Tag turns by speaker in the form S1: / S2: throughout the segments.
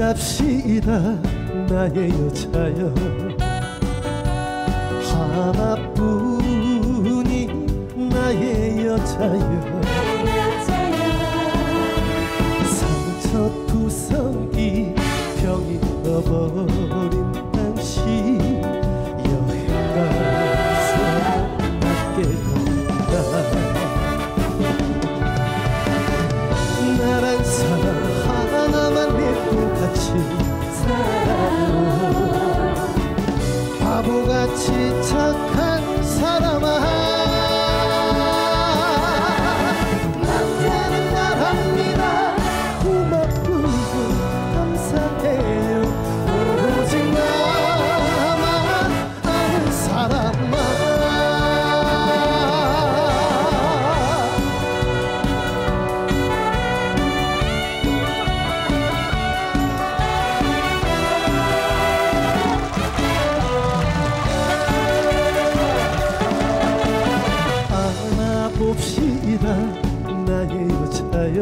S1: 갑시다 나의 여자여 하나뿐인 나의 여자여 상처투성이 병이 넣어버린 당신 여행가서 낮게 간다 나란 사람 하나만 믿고 같이 살아요 바보같이 착한 사람아 남자는 말합니다 고맙고 감사해요 오직 나만 아는 사람아 봅시다 나의 여자여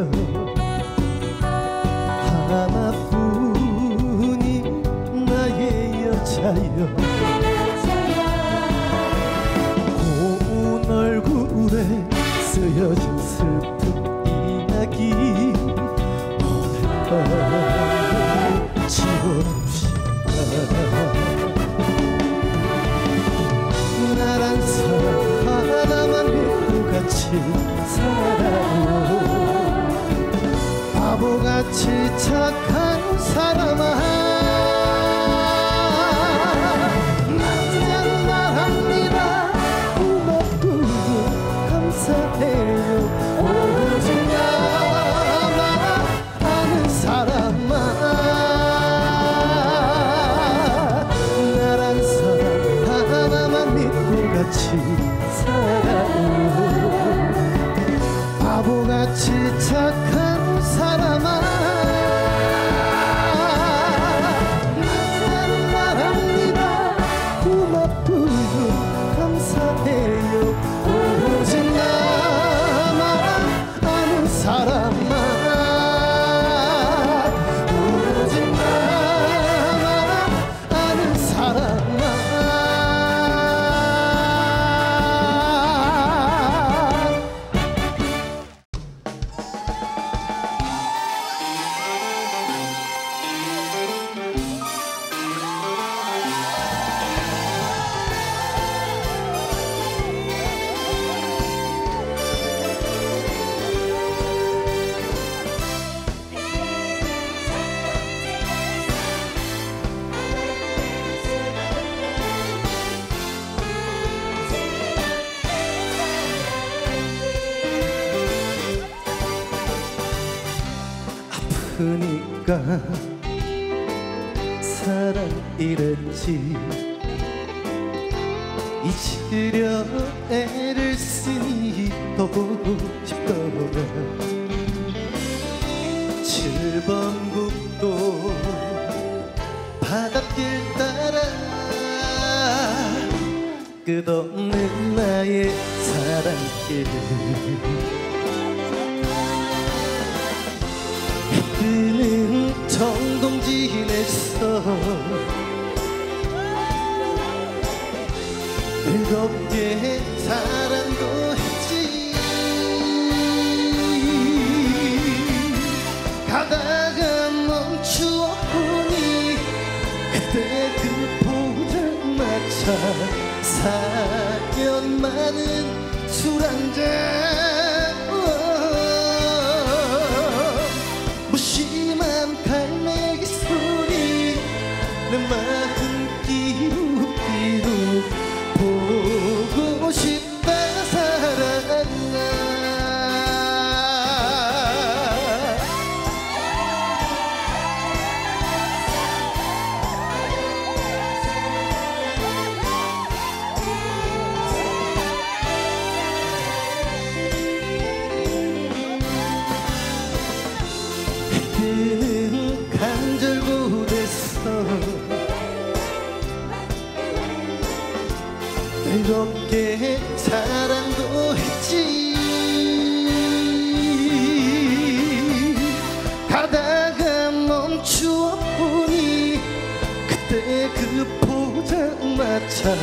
S1: 하나뿐인 나의 여자여 고운 얼굴에 쓰여진 슬픈 이야기 오늘 밤 지워둡시다 나란 사람 하나만 믿고 같이 살아요 바보같이 착한 사람아 남자는 말합니다 고맙고 감사해요 오직 나만 아는 사람아 나란 사람 하나만 믿고 같이 살아요 바보같이 착한 사람아 나는 말합니다 고맙고요 감사해요 오직 나만 아는 사람아 오직 나만 아는 사람아 아프니까 사랑 이랬지 잊으려 애를 쓰니 더 보고 싶더라 7번 국도 바닷길 따라 끝없는 나의 사랑길 뜨는 정동진에서 뜨겁게 사랑도 했지 가다가 멈추어 보니 그때 그 포장마차 4년 많은 술 한잔 무심한 갈매기 소리 내 마음 끼룩끼룩 보고 싶다 사랑아 그때는 간절고됐어 뜨겁게 사랑도 했지 가다가 멈 넌 추억뿐이 그때 그 포장마차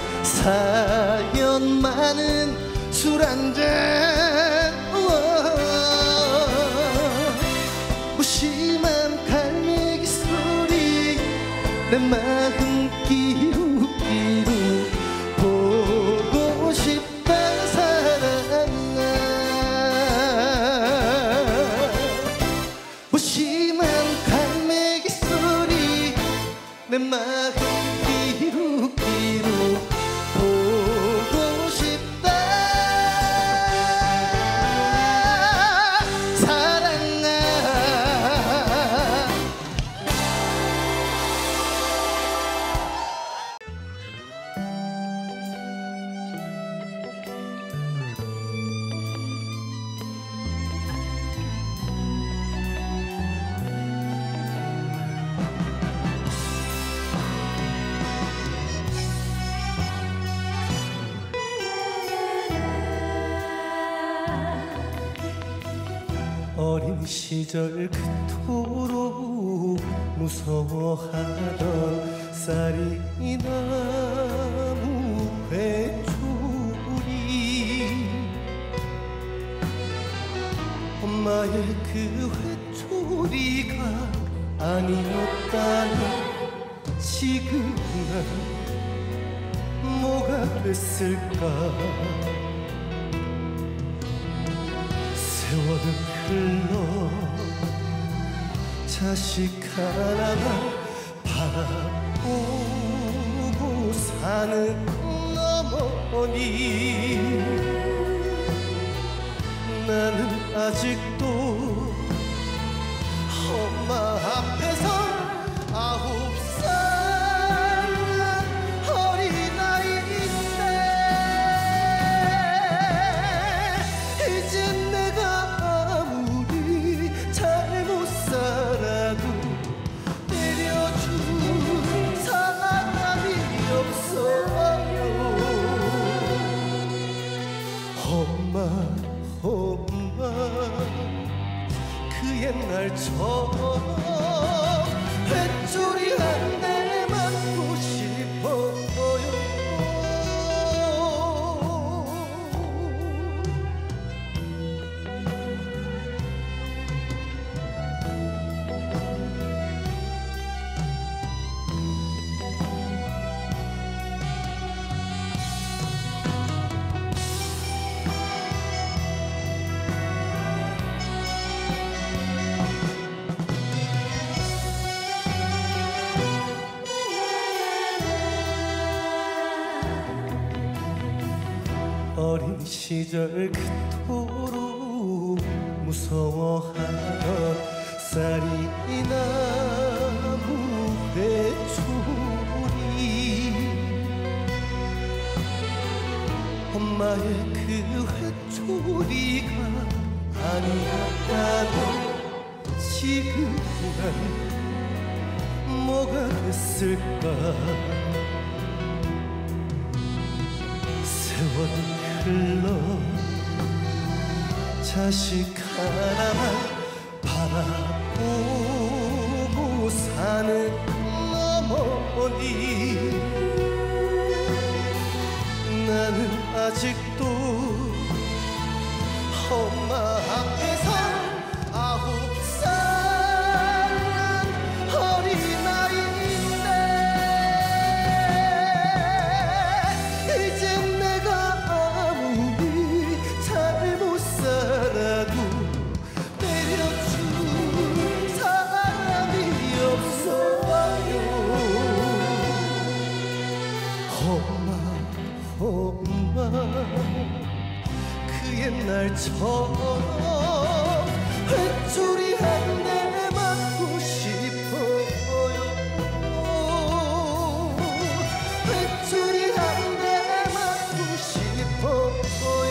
S1: 사연 많은 술 한잔 무심한 갈매기 소리 내 마음 끼룩끼룩 보고 싶다 사랑아 무심한 갈매기 소리 내 마음 끼룩끼룩 보고 싶다 사랑아 어린 시절 그토록 무서워하던 쌀이 나무 회초리 엄마의 그 회초리가 아니었다면 지금 난 뭐가 됐을까 세월은 흘러 자식 하나만 바라보고 사는 어머니 나는 아직도 엄마 앞에서 9살 어린아이인데 이젠 내가 아무리 잘못 살아도 때려줄 사람이 없어요 엄마 엄마 그 옛날처럼 회초리 한 대 맞고 싶어요 어린 시절 그토록 무서워하던 쌀이 나무 회초리 엄마의 그 회초리가 아니었다면 지금 난 뭐가 됐을까 세월은 흘러 자식 하나만 바라보고 사는 어머니 나는 아직도 엄마 앞에서 9살 어린아이인데 이젠 내가 아무리 잘못 살아도 때려줄 사람이 없어요 엄마 엄마 그 옛날처럼 회초리 한 대 맞고 싶어요 회초리 한 대 맞고 싶어요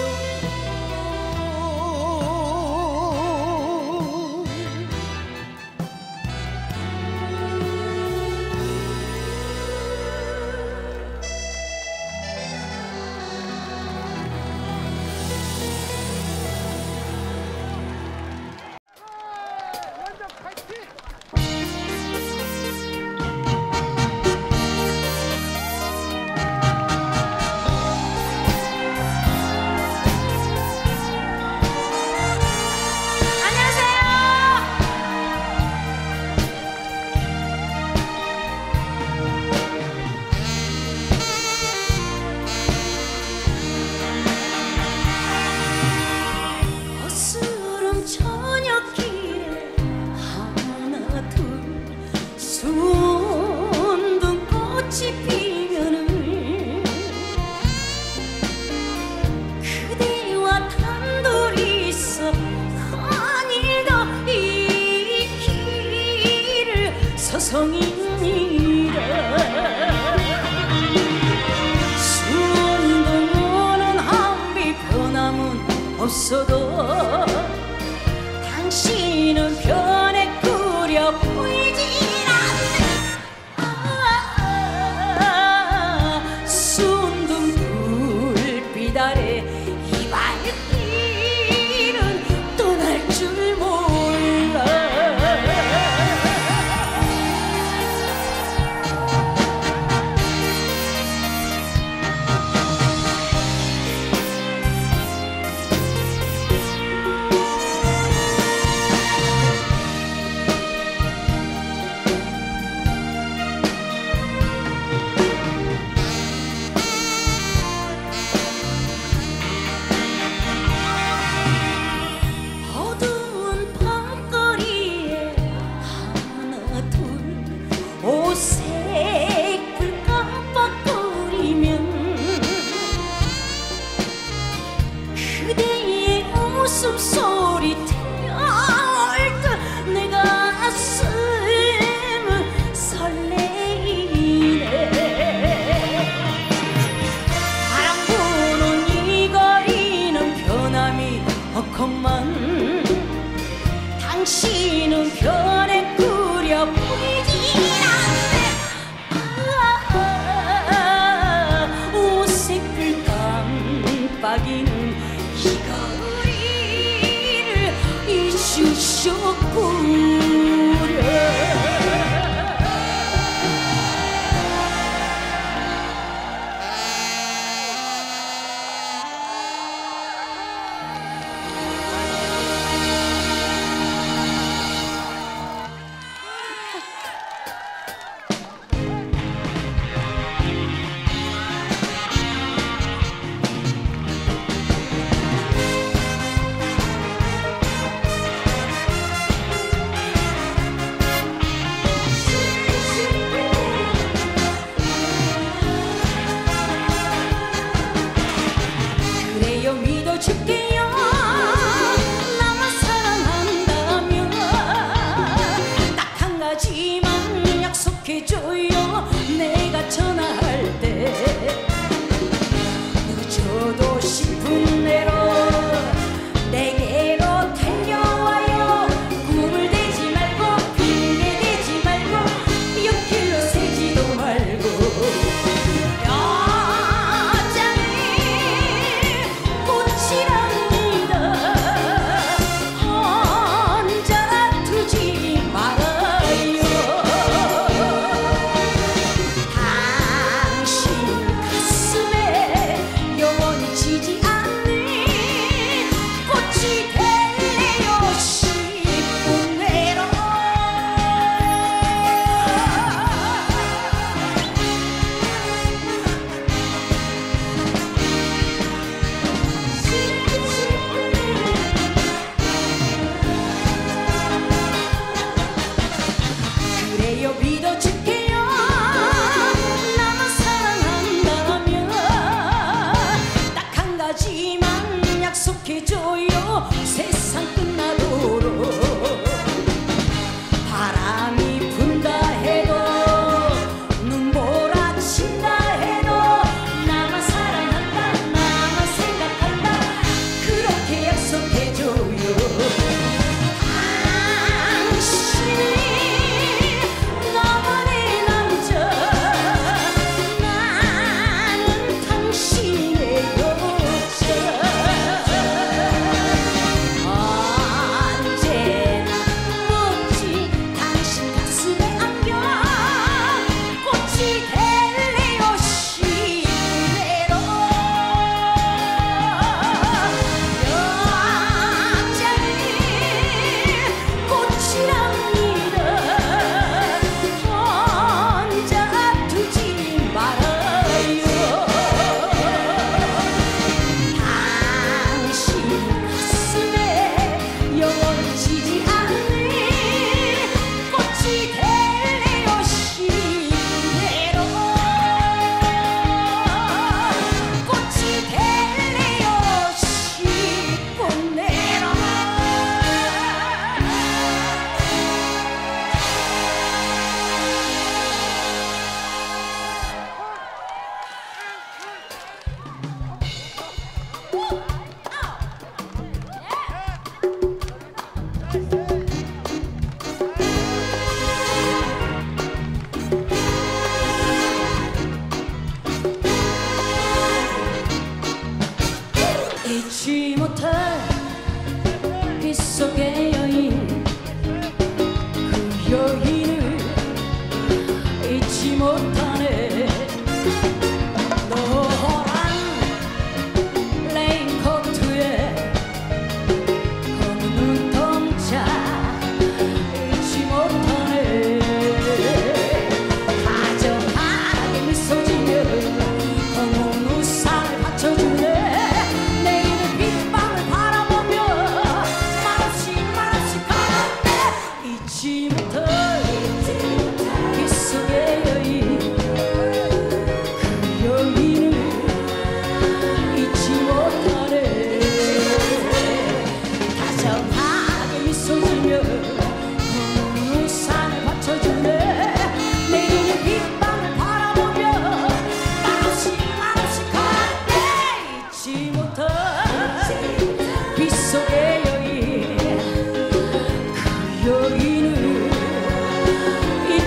S2: 서성이니라. 순동호는 한비 변함은 없어도 당신은 변해 꾸려 보이진 않네. 순둥 불빛 아래 이 발길은 떠날 줄 몰라. 오색 불 깜빡거리면 그대의 웃음소리 태울 듯 내 가슴은 설레이네. 바람 부는 이 거리는 변함이 없건만 당신은 변해 꾸려 보이지 깜빡이는 이 거리를 잊으셨구려. 믿어줄게요. 나만 사랑한다면 딱 한 가지만 약속해줘요. 내가 전화할 때 늦어도 싶은 대로 내게로 달려와요. 꿈을 대지 말고 핑계 대지 말고 옆길로 새지도 말고. 믿어줄게요. 나만 사랑한다면 딱 한 가지만 약속해줘요. 세상 끝나도록 바람이 분다 해도 눈보라 친다 해도 나만 사랑한다 나만 생각한다 그렇게 약속해줘요. 당신이 나만의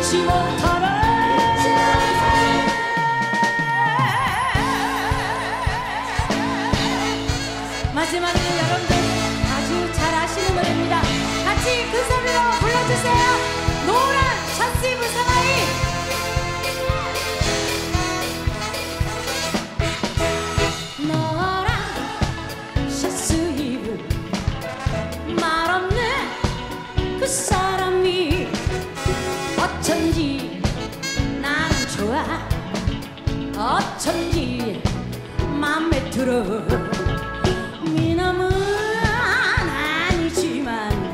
S2: 잊지 못하네. 마지막으로 여러분들 아주 잘 아시는 노래입니다. 같이 큰 소리로 불러주세요. 노란 셔츠 입은 사나이. 노란 셔츠 입은 말 없는 그 사람이 어쩐지 나는 좋아. 어쩐지 맘에 들어. 미남은 아니지만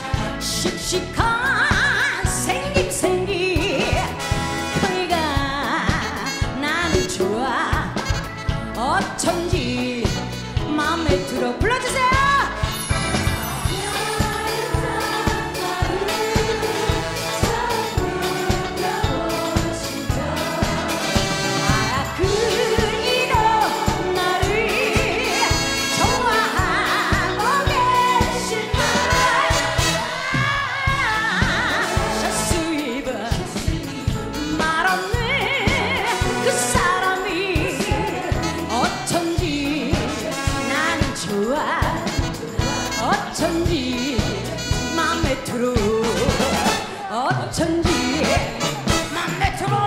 S2: 씩씩한 생김 그이가 나는 좋아. 어쩐지 맘에 들어. 불러주세요. 어쩐지 맘에 들어. 어쩐지 맘에 들어.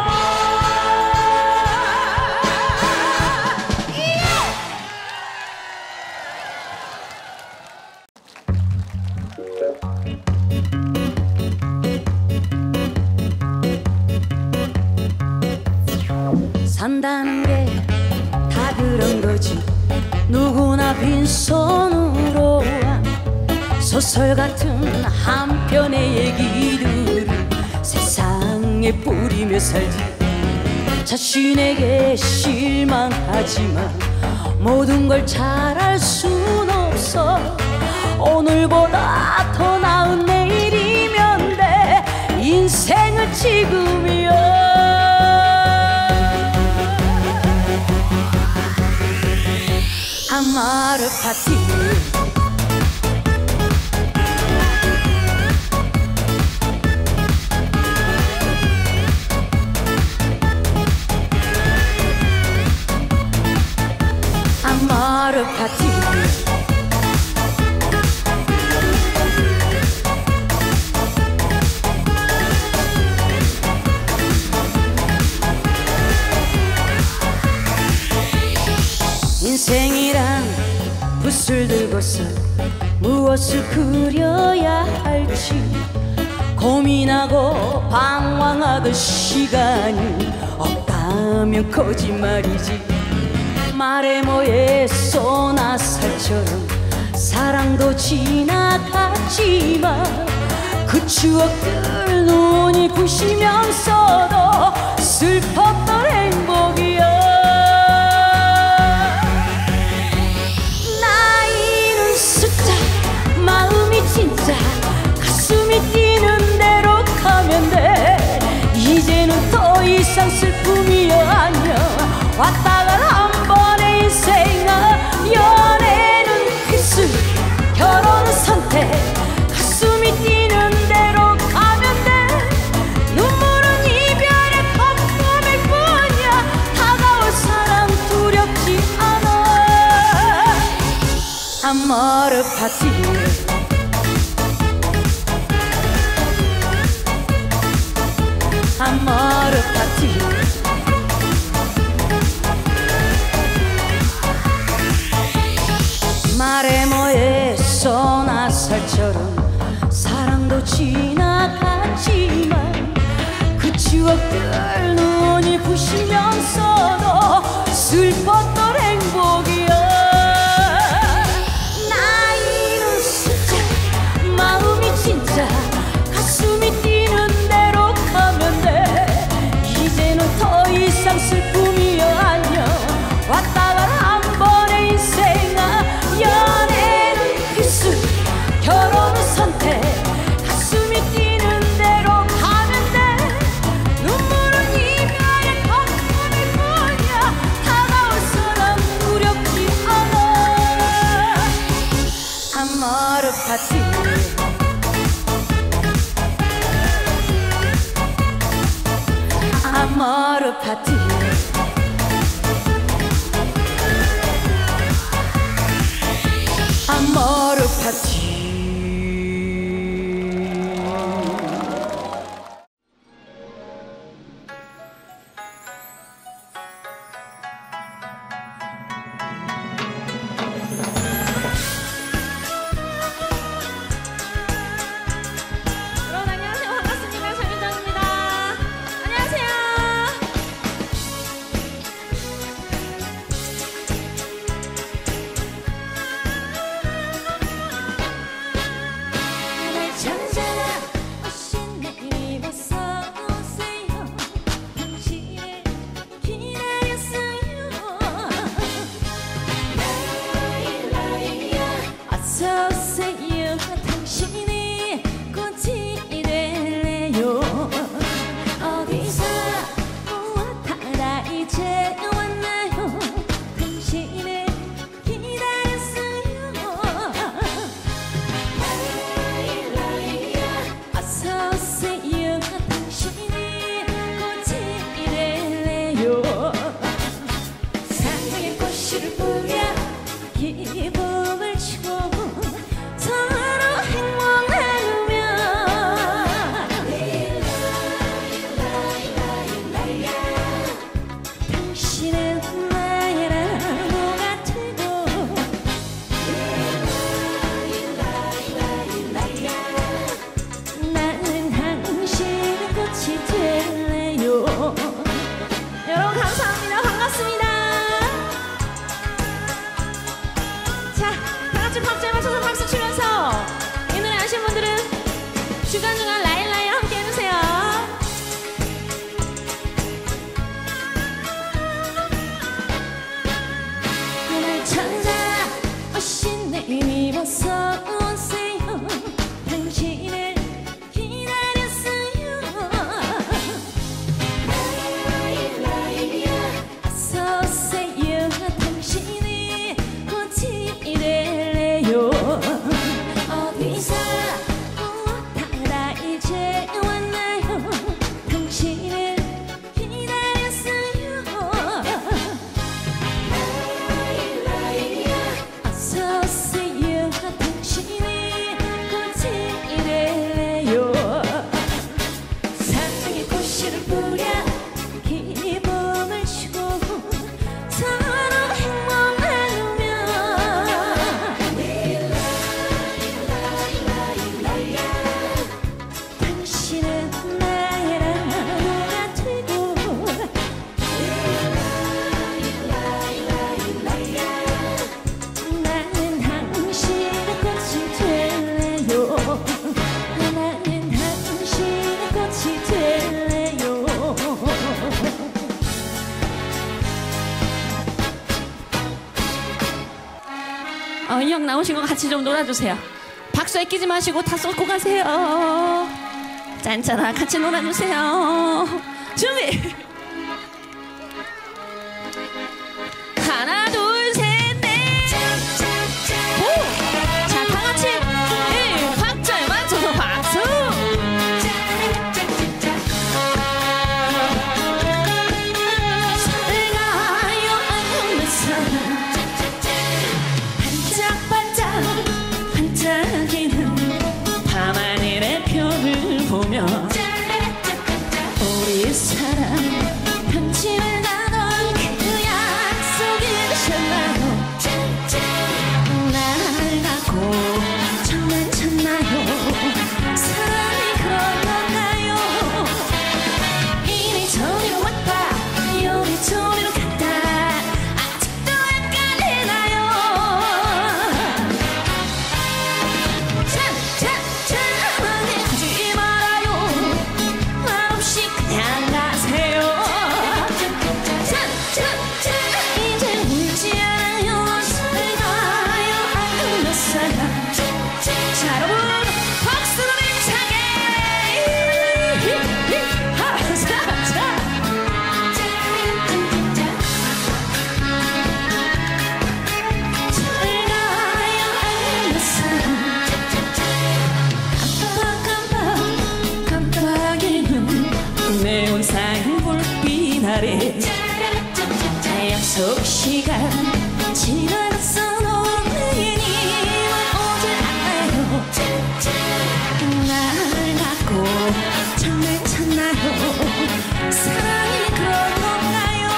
S2: 산다는 게 다 그런 거지. 누구나 빈손으로 소설 같은 한 편의 얘기들을 세상에 뿌리며 살지. 자신에게 실망하지만 모든 걸 잘할 순 없어. 오늘보다 더 나은 내일이면 돼. 인생은 지금이야. 아마르 파티 아마르 파티 인생이란 붓을 들고서 무엇을 그려야 할지 고민하고 방황하던 시간이 없다면 거짓말이지. 말에 뭐에 쏘나살처럼 사랑도 지나갔지만 그 추억들 눈이 부시면서도 슬펐던 행복이야. 나이는 숫자 마음이 진짜 가슴이 뛰는 대로 가면 돼. 이제는 더 이상 슬픔이 아니야. 왔다가 한 번의 인생아. 연애는 필수 결혼은 선택. 가슴이 뛰는 대로 가면 돼. 눈물은 이별의 컴컴일 뿐이야. 다가올 사랑 두렵지 않아. 아모르 파티 아모르 파티 말에 뭐에 쏘나살처럼 사랑도 지나갔지만 그 추억들 눈이 부시면서도 슬펐던 행복이야. 나이는 숫자 마음이 진짜 가슴이 뛰는 대로 가면 돼. 이제는 더 이상 슬픔이 아니야. 왔다가 한 번의 인생아. 연애는 필수 결혼은 선택. 가슴이 뛰는 대로 가면 돼. 눈물은 이별의 컴컴일 뿐이야. 다가올 사람 두렵지 아모르 파티 아모르 파티 중간중간 라인 함께 해주세요. 하늘 천사 오신 내일 입어서 오세요. 당신을 기다렸어요. 어서 오세요. 당신이 꽃이 될래요. 어디서 이 형 나오신 거 같이 좀 놀아주세요. 박수에 끼지 마시고 다 쏟고 가세요. 짠짜라 같이 놀아주세요. 준비. 하나 둘 셋 넷. 자 다같이 박자에 맞춰서 박수. 설가요 안녕하세요. 반짝이는 밤하늘의 별을 보며 우리 사랑 편지를 나눈 그 약속이셨나요? 날 갖고 장난쳤나요? 사랑이 그런 건가요? 이리 저리로 왔다 요리 저리로 갔다 아직도 헷갈리나요? 가지 말아요. 말없이 그냥 가세요. 이제 울지 않아요. 설가요 안 끝났어요. 자 여러분 박수로 힘차게 깜빡이는 내온 사인 불빛 날에 약속 시간 지나갔어 너는 오지 않아요. 날 갖고 장난쳤나요? 사랑이 그런 건가요?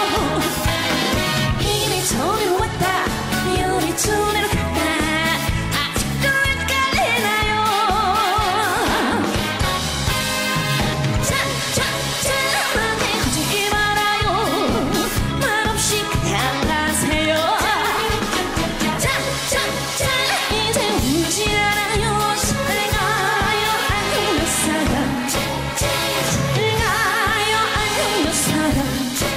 S2: 이미 저리로 왔다 우리 둘이로 갔다 아직도 헷갈리나요? 나한테 하지 말아요. 말없이 그냥 가세요. 이제 울지 않아요. 살가요 안녕 몇 사람 살가요 안녕 몇 사람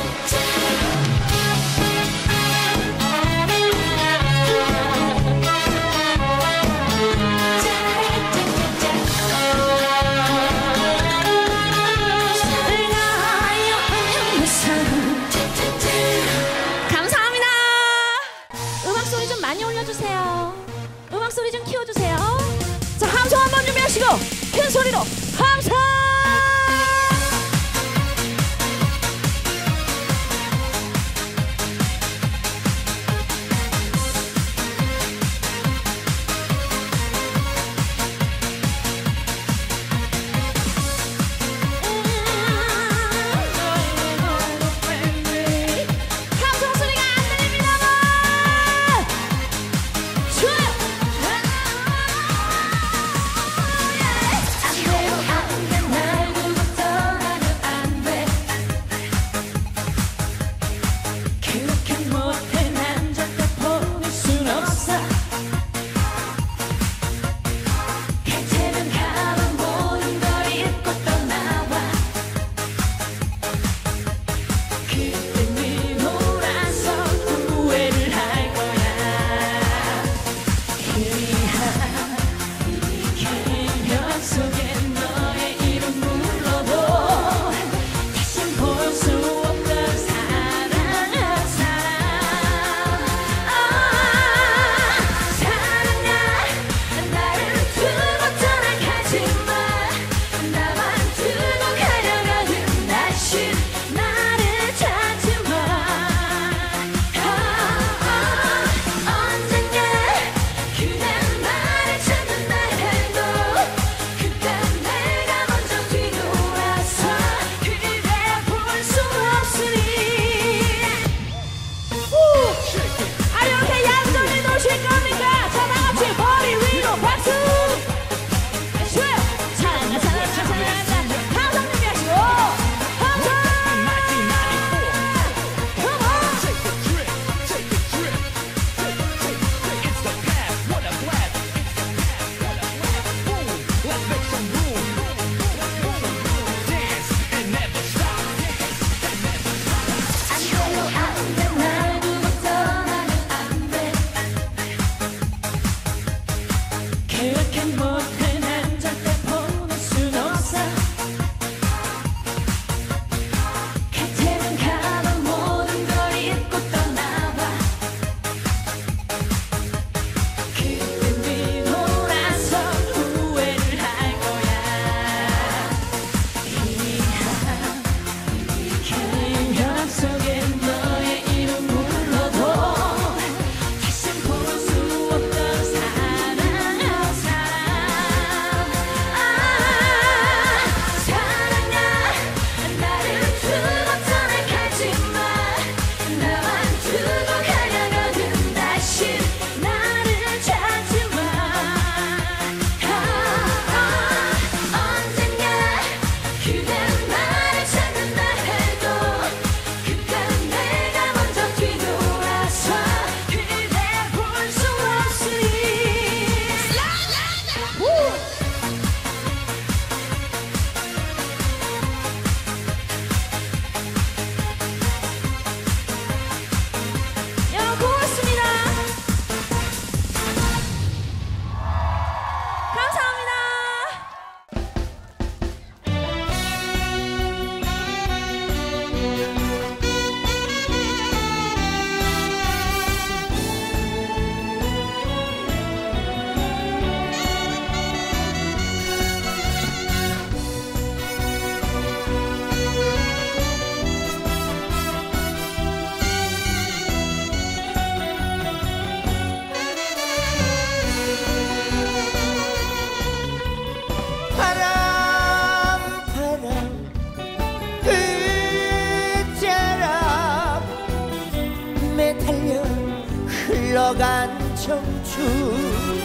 S1: 흘러간 청춘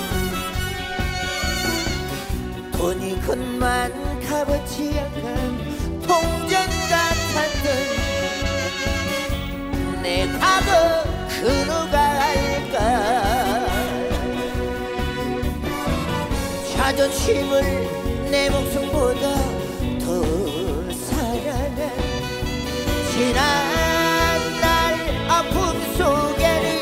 S1: 돈이 큰만 값어치 약한 동전 같았던 내 과거 그 누가 알까 자존심을 내 목숨보다 더 사랑한 지난 날 아픔 속에는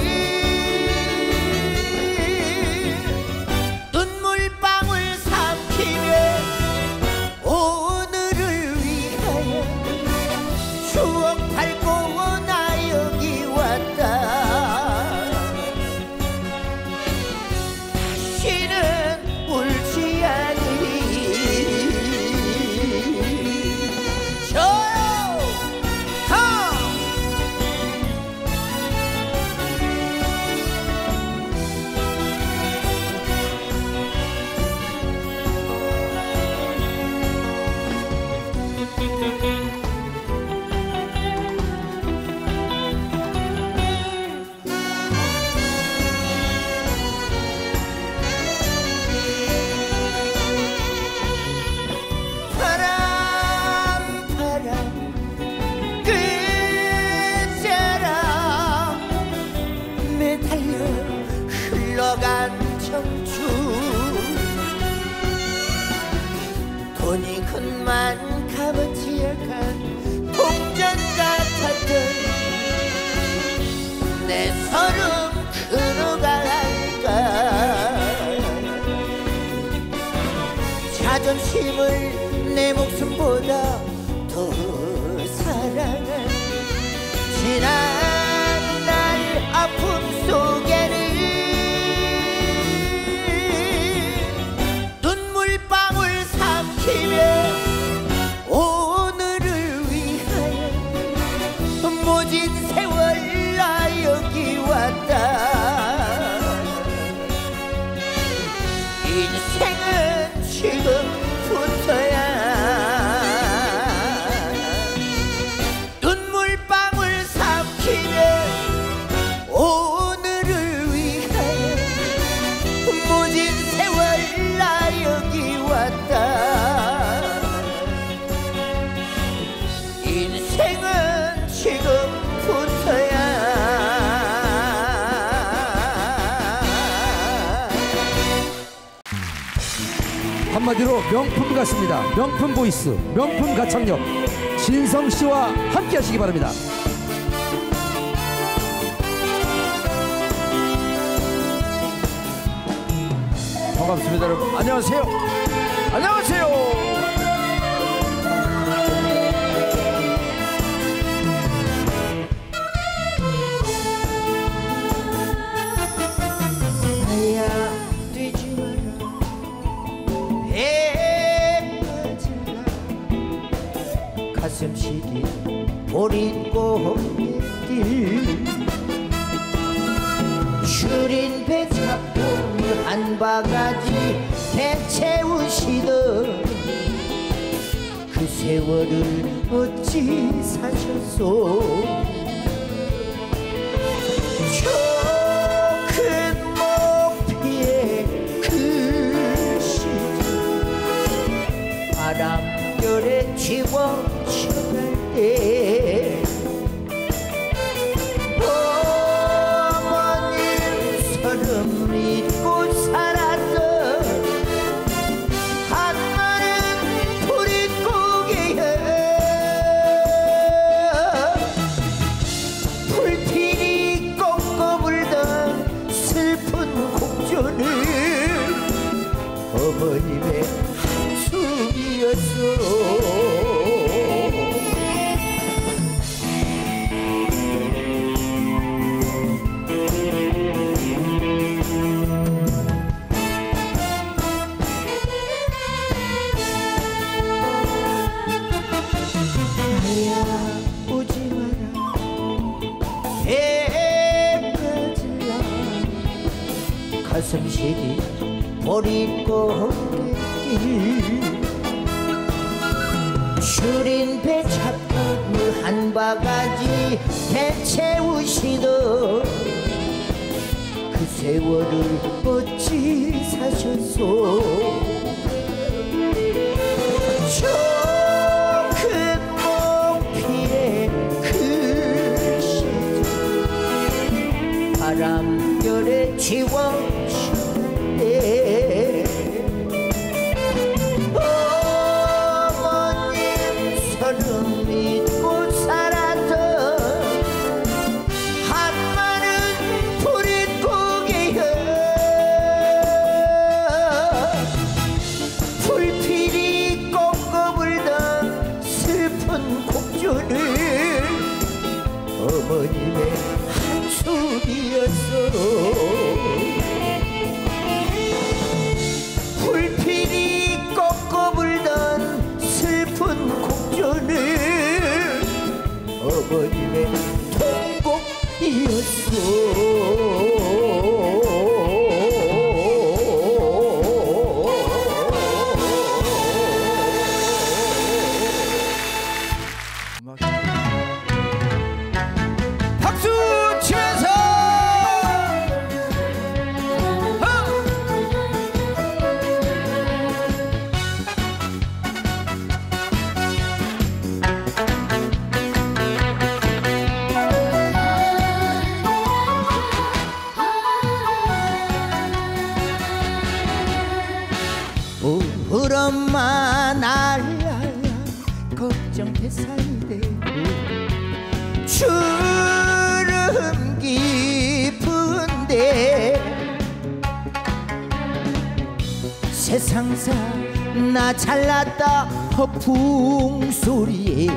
S1: 눈물방울 삼키며 오늘을 위하여 추억 밟고 나 여기 왔다 다시는 울지 않으리 흘러간 청춘 돈이 큰만 값어치 약한 동전 같았던 내 서름 그 누가 알까 자존심을 내 목숨보다 더 사랑한 지난 날 아픔 속에는 눈물방울 삼키며 오늘을 위하여 모진 세월 나 여기 왔다 인생은 지금부터야 눈물방울 삼키며 오늘을 위하여 모진 세월 나 여기 왔다 인생은 지금부터야
S3: 한마디로 명품 같습니다. 명품 보이스, 명품 가창력 진성씨와 함께 하시기 바랍니다. 반갑습니다 여러분. 안녕하세요. 안녕하세요.
S1: 가슴 시리 보릿고길 줄인 배 잡고 한 바가지 배 채우시던 그 세월을 어찌 사셨소 저 큰 목피에 그 시절 바람결에 집어쳐갈 때 어머님 서름 잊고 살았던 한 마른 보릿고개에 불길이 꺾어 불던 슬픈 곡조는 어머님의 한숨이었어 가슴 시리 보릿고개 줄인 배 잡고 물 한 바가지 배 채우시던 세월을 어찌 사셨소 저 큰 목피에 글씨들 바람결에 지워주네 어머님 서름 믿고 살았던 한마는 부릿고개여 불필이 꺾어 불던 슬픈 곡조를 어머님의 한숨이었어 불필이 꺾어 불던 슬픈 곡조는 어머님의
S3: 박수 치면서
S1: 우리 엄마 날라야 걱정해 살대고 주름 깊은데 세상사 나 잘났다 허풍 소리에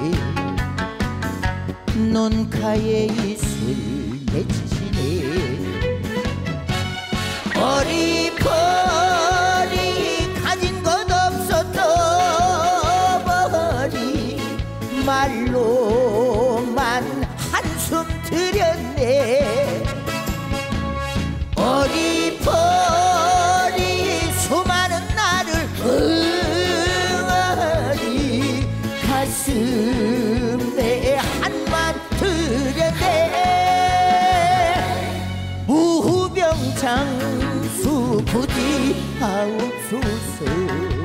S1: 눈가에 입술 맺히시네 어리버리 가진 것 없었던 머리 말로만 한숨 들였네 어리버리 수많은 나를 응어리 가슴에 한만 들였네 무병장수 부디 하옵소서